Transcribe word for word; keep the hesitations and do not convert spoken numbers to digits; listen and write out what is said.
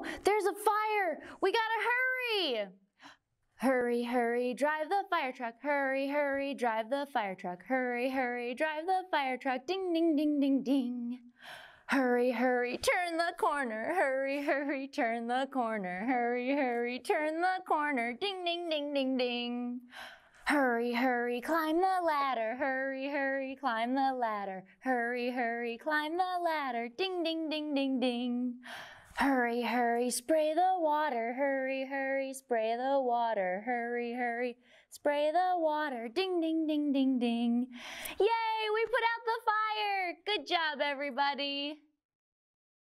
there's a fire! We gotta hurry! Hurry, hurry, drive the fire truck. Hurry, hurry, drive the fire truck. Hurry, hurry, drive the fire truck. Ding, ding, ding, ding, ding. Hurry, hurry, turn the corner. Hurry, hurry, turn the corner. Hurry, hurry, turn the corner. Ding, ding, ding, ding, ding. Hurry, hurry, climb the ladder. Hurry, hurry, climb the ladder. Hurry, hurry, climb the ladder. Ding, ding, ding, ding, ding. Hurry, hurry, spray the water. Hurry, hurry, spray the water. Hurry, hurry, spray the water. Ding, ding, ding, ding, ding. Yay, we put out the fire! Good job, everybody.